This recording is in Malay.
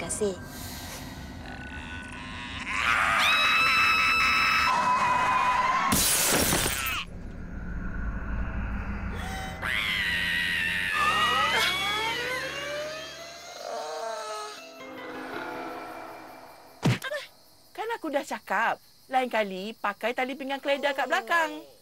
kasih. Kan aku dah cakap, lain kali pakai tali pinggang keledar kat belakang.